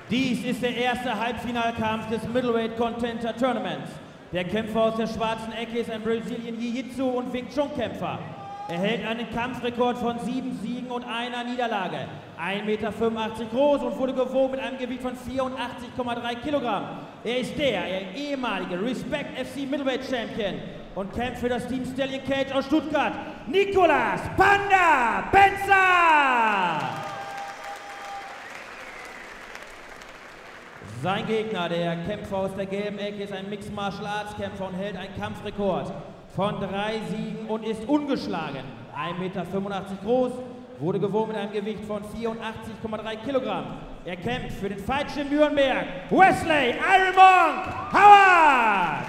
Dies ist der erste Halbfinalkampf des Middleweight Contender Tournaments. Der Kämpfer aus der schwarzen Ecke ist ein Brazilian Jiu-Jitsu und Wing Chun Kämpfer. Er hält einen Kampfrekord von 7 Siegen und einer Niederlage. 1,85 Meter groß und wurde gewogen mit einem Gewicht von 84,3 Kilogramm. Er ist der ehemalige Respect FC Middleweight Champion und kämpft für das Team Stallion Cage aus Stuttgart. Nicolas Panda Benza! Sein Gegner, der Kämpfer aus der gelben Ecke, ist ein Mixed Martial Arts Kämpfer und hält einen Kampfrekord von 3 Siegen und ist ungeschlagen. 1,85 Meter groß, wurde gewogen mit einem Gewicht von 84,3 Kilogramm. Er kämpft für den Fight Gym Nürnberg, Wesley Iron Monk Howard!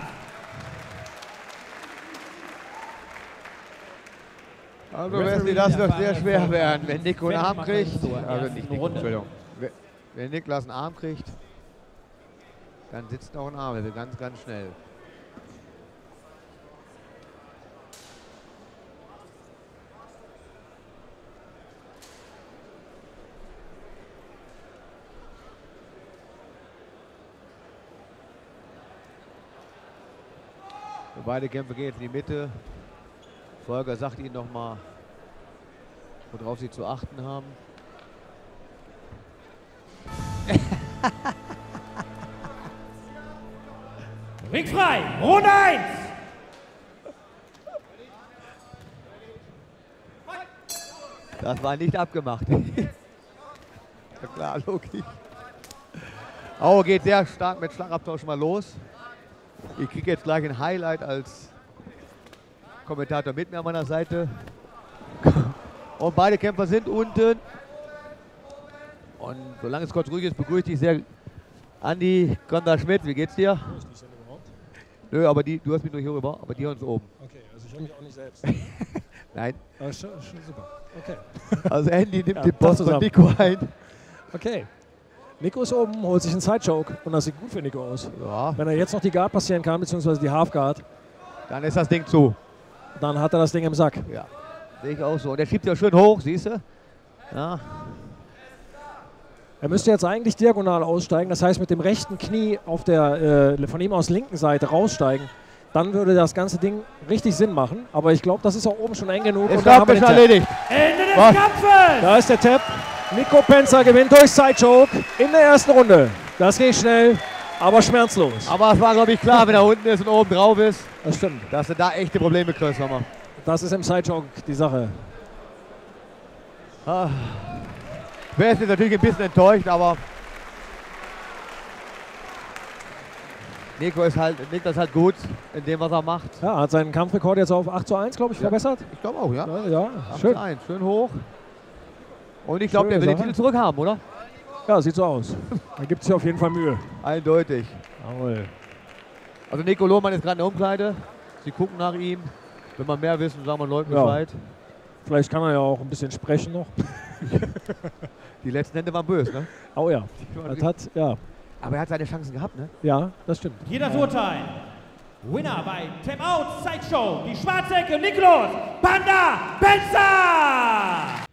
Also Wesley, das wird sehr schwer werden, wenn Nico einen Arm kriegt. Also nicht Nico, Entschuldigung. Wenn Niklas einen Arm kriegt, dann sitzt noch ein Arm, also ganz, ganz schnell. Für beide Kämpfer gehen jetzt in die Mitte. Volker sagt ihnen nochmal, worauf sie zu achten haben. Ringfrei, Runde 1! Das war nicht abgemacht. Ja klar, logisch. Aue geht sehr stark mit Schlagabtausch mal los. Ich kriege jetzt gleich ein Highlight als Kommentator mit mir an meiner Seite. Und beide Kämpfer sind unten. Und solange es kurz ruhig ist, begrüße ich sehr Andi Konter-Schmidt. Wie geht's dir? Hör ich mich denn überhaupt? Nö, aber du hast mich nur hier rüber, aber die hören uns oben. Okay, also ich höre mich auch nicht selbst. Nein. Aber schon super. Okay. Also Andy nimmt Ja, den Post von Nico ein. Okay. Nico ist oben, holt sich einen Sidechoke und das sieht gut für Nico aus. Ja. Wenn er jetzt noch die Guard passieren kann, beziehungsweise die Halfguard, Dann ist das Ding zu. dann hat er das Ding im Sack. Ja, sehe ich auch so. Und der schiebt ja schön hoch, siehst du? Ja. Er müsste jetzt eigentlich diagonal aussteigen, das heißt mit dem rechten Knie auf der von ihm aus linken Seite raussteigen. Dann würde das ganze Ding richtig Sinn machen. Aber ich glaube, das ist auch oben schon eng genug. Ich glaube, ist erledigt. Ende des Kampfes! Da ist der Tap. Nico Penza gewinnt durch Sidechoke in der ersten Runde. Das geht schnell, aber schmerzlos. Aber es war, glaube ich, klar, wenn er unten ist und oben drauf ist, Das stimmt. dass du da echte Probleme kriegst, Mama. Das ist im Sidechoke die Sache. Wer ist jetzt natürlich ein bisschen enttäuscht, aber Niklas ist halt gut in dem, was er macht. Ja, hat seinen Kampfrekord jetzt auf 8:1, glaube ich, verbessert. Ich glaube auch, ja. Ja, schön. 8:1, schön hoch. Und ich glaube, der Schöne will den Sache. Titel zurückhaben, oder? Ja, sieht so aus. Da gibt es sich auf jeden Fall Mühe. Eindeutig. Jawohl. Also Nico Lohmann ist gerade in der Umkleide. Sie gucken nach ihm. Wenn man mehr wissen, sagen wir Leuten Ja. Bescheid. Vielleicht kann er ja auch ein bisschen sprechen noch. Die letzten Hände waren böse, ne? Oh ja. Das hat, ja. Aber er hat seine Chancen gehabt, ne? Ja, das stimmt. Hier das Urteil. Winner bei Tap Out Sideshow, die schwarze Ecke, Nicolas Panda Benza!